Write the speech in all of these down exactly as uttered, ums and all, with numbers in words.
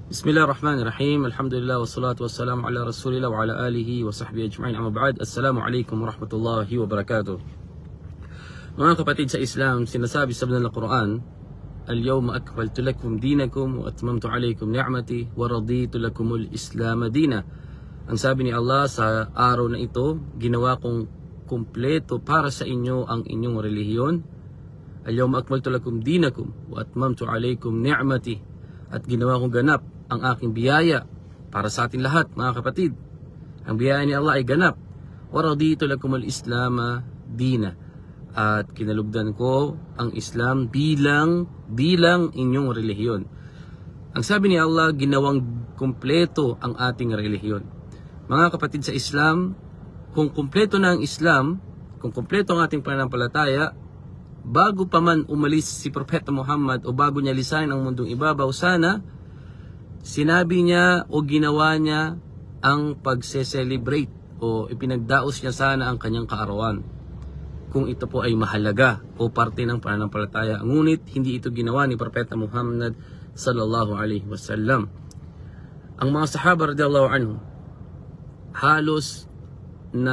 Bismillahirrahmanirrahim. Alhamdulillah wassalatu wassalamu ala Rasulillah wa ala alihi wa sahbihi ajma'in. Amma ba'd. Assalamu alaikum warahmatullahi wabarakatuh. Mga kapatid sa Islam, sinasabi sa banal na Quran, Al-yawma akmaltu lakum dinakum wa atmamtu alaykum ni'mati wa raditu lakumul Islam dina. Ang sabi ni Allah sa araw na ito, ginawa kong kumpleto para sa inyo ang inyong relihiyon. Al-yawma akmaltu lakum dinakum wa atmamtu alaykum ni'mati. At ginawa kong ganap ang aking biyaya para sa atin lahat, mga kapatid. Ang biyaya ni Allah ay ganap. Wa raditu lakumul Islam dina. At kinalugdan ko ang Islam bilang bilang inyong relihiyon. Ang sabi ni Allah, ginawang kumpleto ang ating relihiyon. Mga kapatid sa Islam, kung kumpleto na ang Islam, kung kumpleto ang ating pananampalataya, bago pa man umalis si Propeta Muhammad o bago niya lisanin ang mundong ibabaw, sana sinabi niya o ginawa niya ang pagse-celebrate o ipinagdaos niya sana ang kanyang kaarawan. Kung ito po ay mahalaga o parte ng pananampalataya. Ngunit hindi ito ginawa ni Propeta Muhammad sallallahu alaihi wasallam. Ang mga sahaba radhiyallahu anhu halos na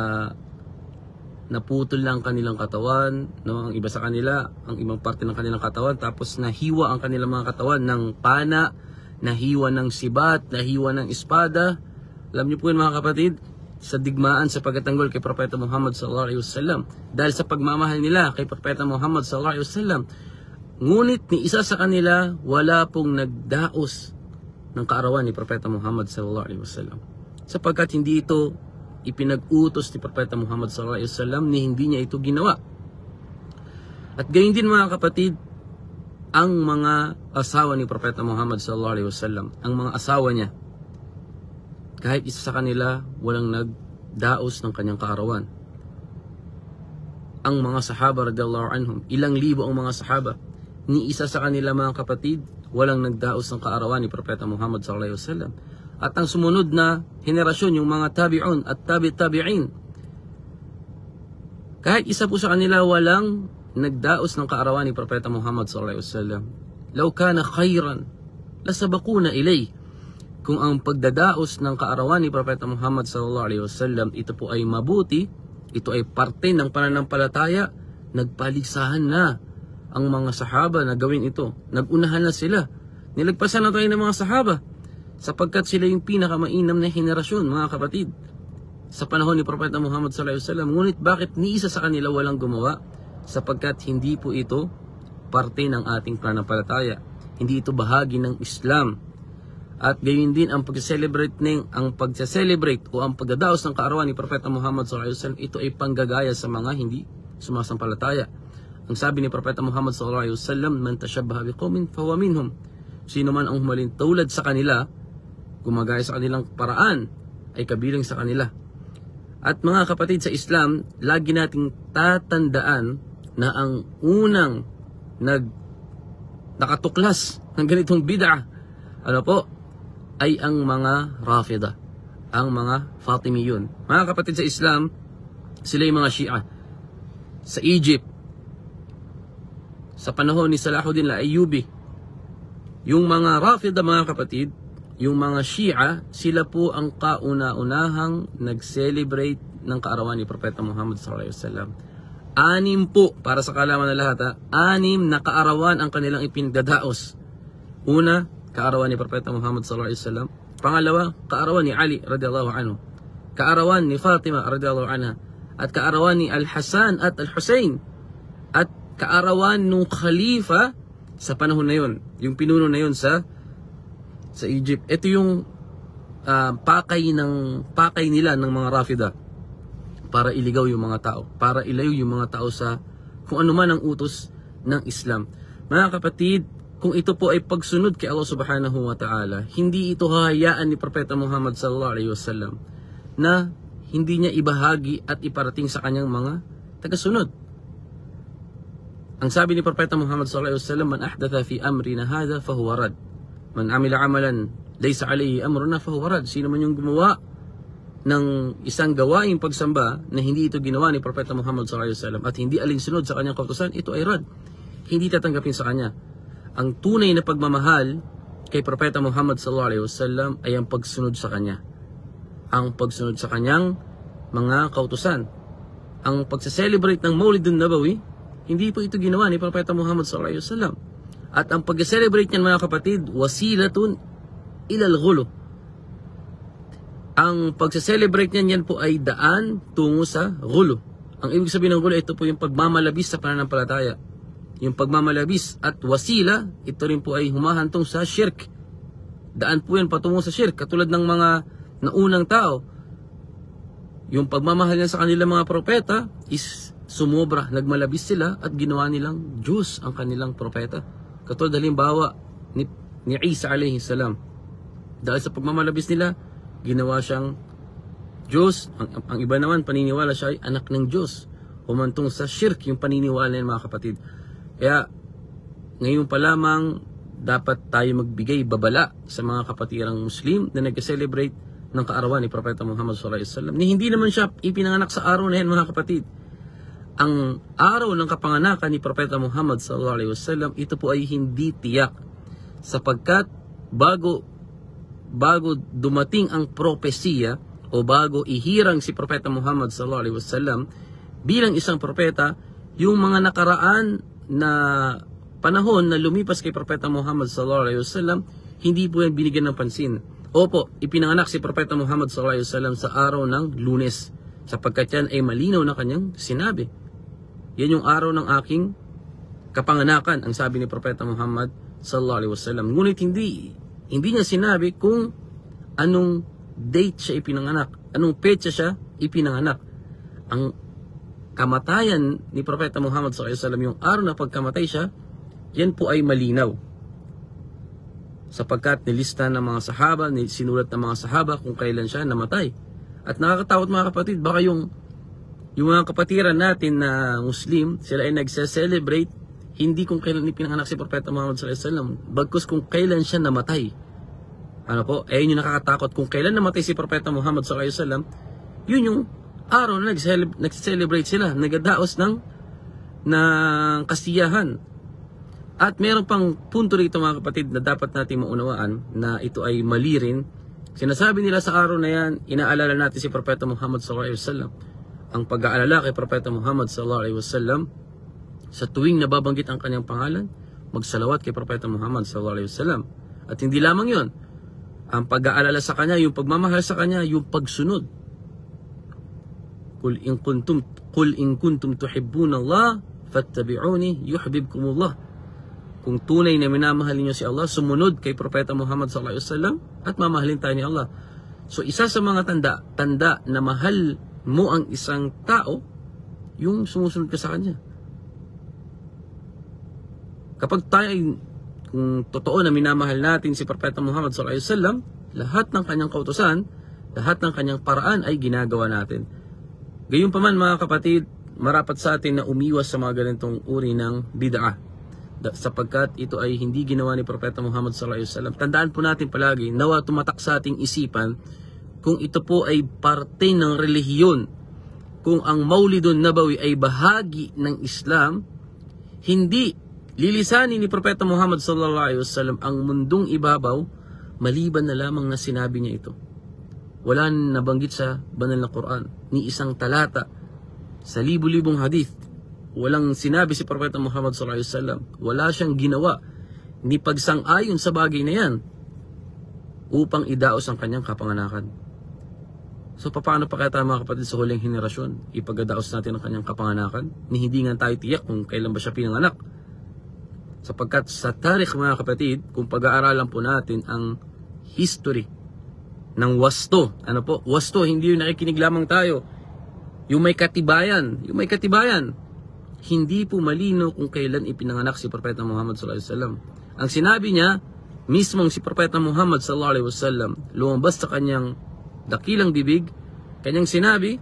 naputol lang kanilang katawan, no? Ang iba sa kanila, ang ibang parte ng kanilang katawan, tapos nahiwa ang kanilang mga katawan ng pana, nahiwa ng sibat, nahiwa ng espada. Alam niyo po yun, mga kapatid, sa digmaan sa pagtatanggol kay Propeta Muhammad sallallahu alaihi wasallam, dahil sa pagmamahal nila kay Propeta Muhammad sallallahu alaihi wasallam. Ngunit ni isa sa kanila, wala pong nagdaos ng kaarawan ni Propeta Muhammad sallallahu alaihi wasallam, sapagkat hindi ito ipinag-utos ni Propeta Muhammad sallallahu alaihi wasallam, ni hindi niya ito ginawa. At gayon din, mga kapatid, ang mga asawa ni Propeta Muhammad sallallahu alaihi wasallam, ang mga asawa niya, kahit isa sa kanila walang nagdaos ng kanyang kaarawan. Ang mga sahaba radhiyallahu anhum, ilang libo ang mga sahaba, ni isa sa kanila, mga kapatid, walang nagdaos ng kaarawan ni Propeta Muhammad sallallahu alaihi wasallam. At ang sumunod na henerasyon, yung mga tabi'un at tabi-tabi'in, kahit isa po sa kanila walang nagdaos ng kaarawan ni Propeta Muhammad sallallahu alaihi wasallam. Law kana khairan lasabaquna ilay. Kung ang pagdadaos ng kaarawan ni Propeta Muhammad sallallahu alaihi wasallam ito po ay mabuti, ito ay parte ng pananampalataya, nagpaligsahan na ang mga sahaba na gawin ito. Nagunahan na sila. Nilagpasan na tayo ng mga sahaba, sapagkat sila yung pinakamainam na henerasyon, mga kapatid, sa panahon ni Propeta Muhammad sallallahu alaihi wasallam. Ngunit bakit ni isa sa kanila walang gumawa? Sapagkat hindi po ito parte ng ating pananampalataya. Hindi ito bahagi ng Islam. At gayon din ang pag-celebrate ng ang pag-celebrate o ang pagdadaos ng kaarawan ni Propeta Muhammad sallallahu alaihi wasallam, ito ay panggagaya sa mga hindi sumasampalataya. Ang sabi ni Propeta Muhammad sallallahu alaihi wasallam, man tashabbaha biqaumin fahuwa minhum. Sino man ang humalin tulad sa kanila, gumagaya sa kanilang paraan, ay kabilang sa kanila. At mga kapatid sa Islam, lagi nating tatandaan na ang unang nag nakatuklas ng ganitong bid'ah, ano po, ay ang mga Rafida, ang mga Fatimiyun. Mga kapatid sa Islam, sila yung mga Shia. Sa Egypt, sa panahon ni Salahuddin al-Ayyubi, yung mga Rafida, mga kapatid, yung mga Shia, sila po ang kauna-unahang nag-celebrate ng kaarawan ni Propeta Muhammad sallallahu alaihi wasallam. Anim po, para sa kalaman na lahat, ha? Anim na kaarawan ang kanilang ipinagdadaos. Una, kaarawan ni Propeta Muhammad sallallahu alaihi wasallam. Pangalawa, kaarawan ni Ali radhiyallahu anhu. Kaarawan ni Fatima radhiyallahu anha. At kaarawan ni Al-Hasan at Al-Husayn. At kaarawan nung khalifa sa panahon na yon, yung pinuno na yon sa sa Egypt. Ito yung uh, pakay ng pakay nila ng mga Rafida para iligaw yung mga tao, para ilayo yung mga tao sa kung ano man ang utos ng Islam. Mga kapatid, kung ito po ay pagsunod kay Allah subhanahu wa ta'ala, hindi ito hahayaan ni Propeta Muhammad sallallahu alaihi wasallam na hindi niya ibahagi at iparating sa kanyang mga tagasunod. Ang sabi ni Propeta Muhammad sallallahu alaihi wasallam, man ahdatha fi amrina hadha fahuwa rad. Man amila amalan laysa alayhi amruna fahuwa rad. Sino man yung gumawa ng isang gawaing pagsamba na hindi ito ginawa ni Propeta Muhammad sallallahu alaihi wasallam at hindi alinsunod sa kanyang kautusan, ito ay rad. Hindi tatanggapin sa kanya. Ang tunay na pagmamahal kay Propeta Muhammad sallallahu alaihi wasallam ay ang pagsunod sa kanya. Ang pagsunod sa kanyang mga kautusan. Ang pagse-celebrate ng Maulidun Nabawi, hindi po ito ginawa ni Propeta Muhammad sallallahu alaihi wasallam. At ang pag-celebrate niyan mga kapatid, wasilatun ilal ghulu. Ang pagse-celebrate niyan yan po ay daan tungo sa ghulu. Ang ibig sabihin ng ghulu, ito po yung pagmamalabis sa pananampalataya. Yung pagmamalabis at wasila, ito rin po ay humahantong sa shirk. Daan po yan patungo sa shirk. Katulad ng mga naunang tao, yung pagmamahal niya sa kanilang mga propeta is sumobra. Nagmalabis sila at ginawa nilang Diyos ang kanilang propeta. Katulad halimbawa ni, ni Isa alayhi salam. Dahil sa pagmamalabis nila, ginawa siyang Diyos. Ang, ang iba naman, paniniwala siya ay anak ng Diyos. Humantong sa shirk yung paniniwala niyan mga kapatid. Kaya, ngayon pa lamang, dapat tayo magbigay babala sa mga kapatirang Muslim na nag-celebrate ng kaarawan ni Propeta Muhammad sallallahu alaihi wasallam. Ni hindi naman siya ipinanganak sa araw na yan mga kapatid. Ang araw ng kapanganakan ni Propeta Muhammad sallallahu alaihi wasallam, ito po ay hindi tiyak. Sapagkat bago, bago dumating ang propesiya o bago ihirang si Propeta Muhammad sallallahu alaihi wasallam bilang isang propeta, yung mga nakaraan na panahon na lumipas kay Propeta Muhammad sallallahu alaihi wasallam, hindi po yan binigyan ng pansin. Opo, ipinanganak si Propeta Muhammad sallallahu alaihi wasallam sa araw ng Lunes, sapagkat yan ay malinaw na kanyang sinabi. Yan yung araw ng aking kapanganakan, ang sabi ni Propeta Muhammad sallallahu alaihi wasallam. Ngunit hindi hindi niya sinabi kung anong date siya ipinanganak, anong petsa siya ipinanganak. Ang kamatayan ni Propeta Muhammad sallallahu alaihi wasallam, yung araw na pagkamatay siya, yan po ay malinaw. Sapagkat nilista ng mga sahaba, sinulat ng mga sahaba kung kailan siya namatay. At nakakatakot mga kapatid, baka yung, yung mga kapatiran natin na Muslim, sila ay nagse-celebrate hindi kung kailan ipinanganak si Propeta Muhammad sallallahu alaihi wasallam, bagkus kung kailan siya namatay. Ano po? Ayun yung nakakatakot. Kung kailan namatay si Propeta Muhammad sallallahu alaihi wasallam, yun yung araw na nag-celebrate sila, nagadaos ng, ng kasiyahan. At meron pang punto rito mga kapatid na dapat natin maunawaan na ito ay mali rin. Sinasabi nila sa araw na yan, inaalala natin si Propeta Muhammad sallallahu alaihi wasallam. Ang pag-aalala kay Propeta Muhammad sallallahu alaihi wasallam, sa tuwing nababanggit ang kanyang pangalan, magsalawat kay Propeta Muhammad sallallahu alaihi wasallam. At hindi lamang yon, ang pag-aalala sa kanya, yung pagmamahal sa kanya, yung pagsunod. Kul in kuntum kul in kuntum tuhibbuna Allah fattabi'uni yuhibbukumullah. Kung tunay na minamahal niyo si Allah, sumunod kay Propeta Muhammad sallallahu alaihi wasallam at mamahalin tayo ni Allah. So isa sa mga tanda, tanda na mahal mo ang isang tao, yung sumusunod ka sa kanya. Kapag tayo ay kung totoo na minamahal natin si Propeta Muhammad sallallahu alaihi wasallam, lahat ng kanyang kautusan, lahat ng kanyang paraan ay ginagawa natin. Gayunpaman mga kapatid, marapat sa atin na umiwas sa mga ganitong uri ng bid'ah, sapagkat ito ay hindi ginawa ni Propeta Muhammad sallallahu alaihi wasallam. Tandaan po natin palagi, nawa tumatak sa ating isipan, kung ito po ay parte ng relihiyon, kung ang Maulidun Nabawi ay bahagi ng Islam, hindi lilisanin ni Propeta Muhammad sallallahu alaihi wasallam ang mundong ibabaw maliban na lamang na sinabi niya ito. Wala nabanggit sa banal na Quran ni isang talata sa libu-libong hadith. Walang sinabi si Propeta Muhammad sallallahu alaihi wasallam. Wala siyang ginawa ni pagsang-ayon sa bagay na yan upang idaos ang kanyang kapanganakan. So paano pa kaya tayo mga kapatid sa huling henerasyon ipagadaos natin ang kanyang kapanganakan? Ni hindi nga tayo tiyak kung kailan ba siya pinanganak. Sapagkat sa tarikh mga kapatid, kung pag-aaralan po natin ang history ng wasto, ano po, wasto, hindi yung nakikinig lamang tayo, yung may katibayan, yung may katibayan, hindi po malino kung kailan ipinanganak si Propeta Muhammad sallallahu alaihi wasallam. Ang sinabi niya, mismong si Propeta Muhammad sallallahu alaihi wasallam, lumabas sa kanyang dakilang bibig, kanyang sinabi,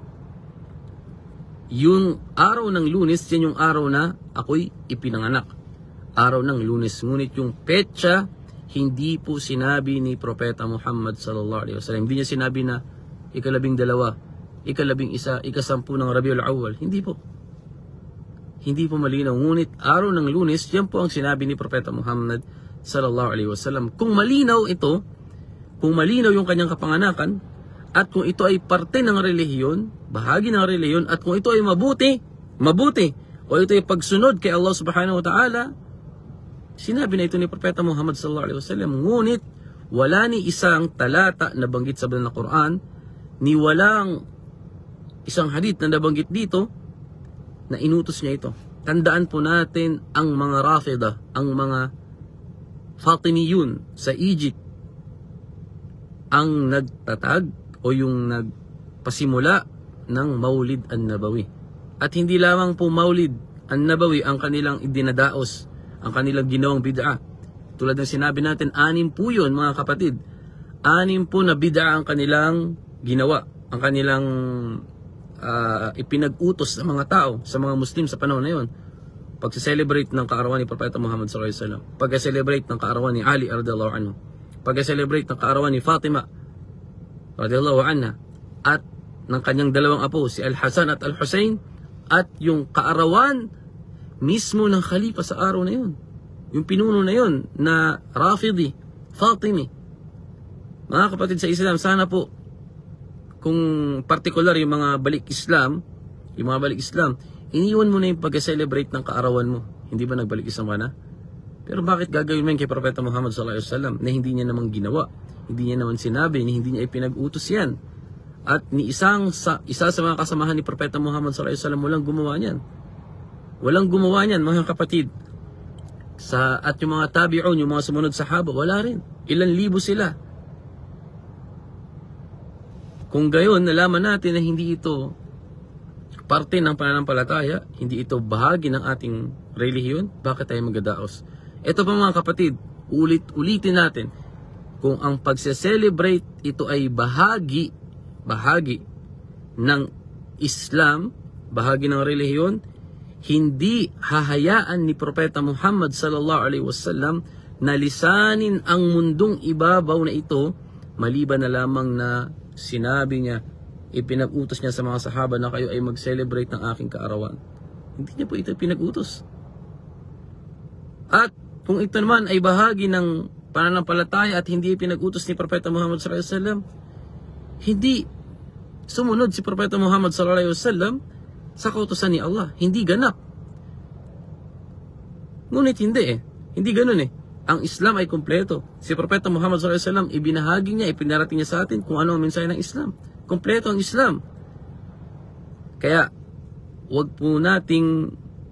yung araw ng Lunes, yan yung araw na ako'y ipinanganak. Araw ng Lunes. Ngunit yung petsa, hindi po sinabi ni Propeta Muhammad sallallahu alaihi wasallam. Hindi niya sinabi na ikalabing dalawa, ikalabing isa, ikasampu ng Rabiul Awwal. Hindi po. Hindi po malinaw. Ngunit araw ng Lunes, yan po ang sinabi ni Propeta Muhammad sallallahu alaihi wasallam. Kung malinaw ito, kung malinaw yung kanyang kapanganakan, at kung ito ay parte ng relihiyon, bahagi ng relihiyon, at kung ito ay mabuti, mabuti, o ito ay pagsunod kay Allah subhanahu wa ta'ala, sinabi na ito ni Propeta Muhammad sallallahu alaihi wasallam. Ngunit wala ni isang talata na banggit sa banal na Quran, ni walang isang hadith na nabanggit dito na inutos niya ito. Tandaan po natin ang mga Rafida, ang mga Fatimiyun sa Egypt, ang nagtatag o yung nagpasimula ng Maulid an-Nabawi. At hindi lamang po Maulid an-Nabawi ang kanilang idinadaos, ang kanilang ginawang bid'a. Tulad ng sinabi natin, anim po yun mga kapatid. Anim po na bid'a ang kanilang ginawa, ang kanilang uh, ipinag-utos sa mga tao, sa mga Muslim sa panahon na yun. Pag-celebrate ng kaarawan ni Propeta Muhammad sallallahu alaihi wasallam, pag-celebrate ng kaarawan ni Ali radhiyallahu anhu, pag-celebrate ng kaarawan ni Fatima radhiyallahu anha, at ng kanyang dalawang apo, si Al-Hasan at Al-Husayn, at yung kaarawan mismo ng khalifa sa araw na yun, yung pinuno na yun na Rafidi, Fatimi. Mga kapatid sa Islam, sana po kung particular yung mga balik Islam, yung mga balik Islam, iniwan mo na yung pag-celebrate ng kaarawan mo. Hindi ba nagbalik Islam ka na? Pero bakit gagawin mo yun kay Propeta Muhammad sallallahu alaihi wasallam na hindi niya naman ginawa, hindi niya naman sinabi, hindi niya ipinag-utos yan? At ni isang sa, isa sa mga kasamahan ni Propeta Muhammad sallallahu alaihi wasallam walang gumawa niyan. Walang gumawa niyan mga kapatid. Sa, at yung mga tabi'un, yung mga sumunod sahaba, wala rin. Ilan libo sila. Kung gayon, nalaman natin na hindi ito parte ng pananampalataya, hindi ito bahagi ng ating relihiyon, bakit tayo magdadaos? Ito pa mga kapatid, ulit-ulitin natin, kung ang pagse-celebrate ito ay bahagi, bahagi ng Islam, bahagi ng relihiyon, hindi hahayaan ni Propeta Muhammad sallallahu alaihi wasallam na lisanin ang mundong ibabaw na ito, maliban na lamang na sinabi niya, ipinag-utos niya sa mga sahaba na kayo ay mag-celebrate ng aking kaarawan. Hindi niya po ito pinag-utos. At kung ito naman ay bahagi ng pananampalataya at hindi pinag-utos ni Propeta Muhammad sallallahu alaihi wasallam, hindi sumunod si Propeta Muhammad sallallahu alaihi wasallam sa kautusan ni Allah. Hindi ganap. Ngunit hindi eh. Hindi ganun eh. Ang Islam ay kumpleto. Si Propeta Muhammad sallallahu alaihi wasallam, ibinahagi niya, ipinarating niya sa atin kung ano ang mensahe ng Islam. Kumpleto ang Islam. Kaya, wag po nating,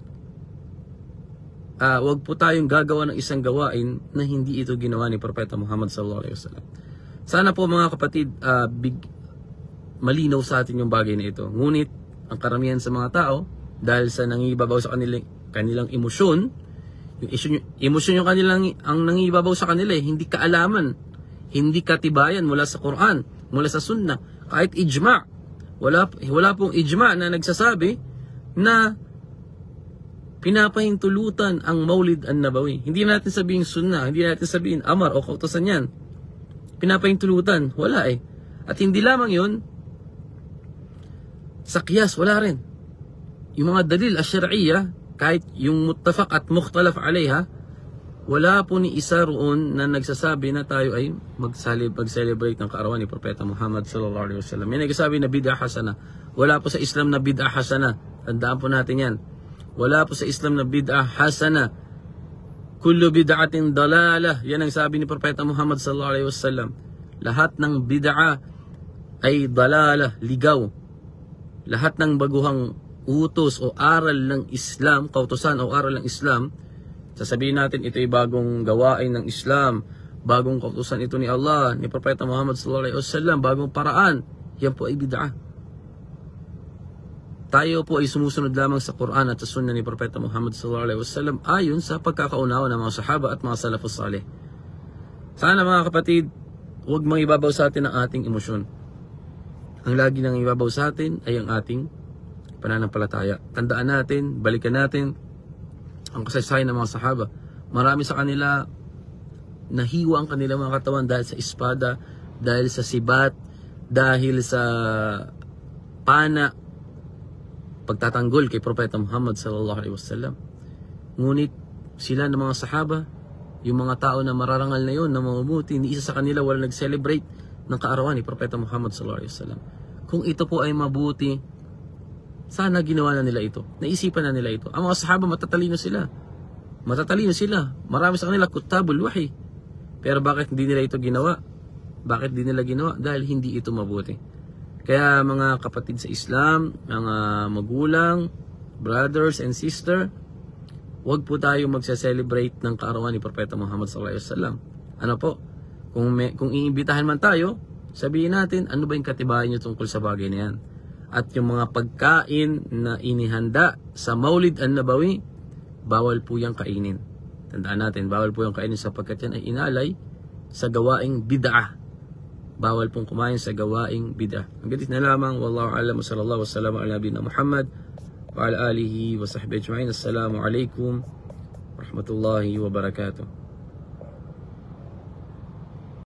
uh, wag po tayong gagawa ng isang gawain na hindi ito ginawa ni Propeta Muhammad sallallahu alaihi wasallam. Sana po mga kapatid, uh, big, malinaw sa atin yung bagay na ito. Ngunit, ang karamihan sa mga tao, dahil sa nangibabaw sa kanilang, kanilang emosyon, yung emosyon yung kanilang, ang nangibabaw sa kanila eh, hindi kaalaman, hindi katibayan mula sa Quran, mula sa Sunnah, kahit ijma'. Wala, wala pong ijma' na nagsasabi na pinapahintulutan ang Maulid an-Nabawi. Hindi natin sabihin Sunnah, hindi natin sabihin Amar o kautosan yan. Pinapahintulutan, wala eh. At hindi lamang yun, sa qiyas, wala rin. Yung mga dalil asyariyya, kahit yung muttafaq at mukhtalaf alayha, wala po ni isa roon na nagsasabi na tayo ay mag-celebrate ng kaarawan ni Propeta Muhammad sallallahu alaihi wasallam. May nagsasabi na bid'ah hasana. Wala po sa Islam na bid'ah hasana. Tandaan po natin yan. Wala po sa Islam na bid'ah hasana. Kullu bid'atin dalalah. Yan ang sabi ni Propeta Muhammad sallallahu alaihi wasallam. Lahat ng bid'ah ay dalalah, ligaw. Lahat ng baguhang utos o aral ng Islam, kautusan o aral ng Islam, sasabihin natin ito ay bagong gawain ng Islam, bagong kautusan ito ni Allah, ni Propeta Muhammad sallallahu alaihi wasallam, bagong paraan, yan po ay bid'ah. Tayo po ay sumusunod lamang sa Quran at sa Sunnah ni Propeta Muhammad sallallahu alaihi wasallam ayon sa pagkakaunawa ng mga sahaba at mga salafus salih. Sana mga kapatid, huwag mangibabaw sa atin ang ating emosyon. Ang lagi nang ibabaw sa atin ay ang ating pananampalataya. Tandaan natin, balikan natin ang kasaysayan ng mga sahaba. Marami sa kanila nahiwa ang kanilang mga katawan dahil sa espada, dahil sa sibat, dahil sa pana, pagtatanggol kay Propeta Muhammad sallallahu alaihi wasallam. Ngunit sila ng mga sahaba, Yung mga tao na mararangal na yun, na mabubuti, ni isa sa kanila wala nag-celebrate ng kaarawan ni Propeta Muhammad sallallahu alaihi wasallam. Kung ito po ay mabuti, sana ginawa na nila ito. Naisipan na nila ito. Ang mga sahaba matatalino sila. Matatalino sila. Marami sa kanila kutabul wahi. Pero bakit hindi nila ito ginawa? Bakit hindi nila ginawa? Dahil hindi ito mabuti. Kaya mga kapatid sa Islam, mga magulang, brothers and sister, huwag po tayo magsa-celebrate ng kaarawan ni Propeta Muhammad sallallahu alaihi wasallam. Ano po? Kung, may, kung iimbitahan man tayo, sabihin natin, ano ba yung katibayan nyo tungkol sa bagay na yan? At yung mga pagkain na inihanda sa Maulid an-Nabawi, bawal po yung kainin. Tandaan natin, bawal po yung kainin sapagkat yan ay inalay sa gawaing bid'ah. Bawal pong kumain sa gawaing bid'ah. Ang ganit na lamang, wallahu a'lam, sallallahu wa sallam ala nabiyina Muhammad wa ala alihi wa sahbihi ajma'in. Assalamu alaikum warahmatullahi wabarakatuh.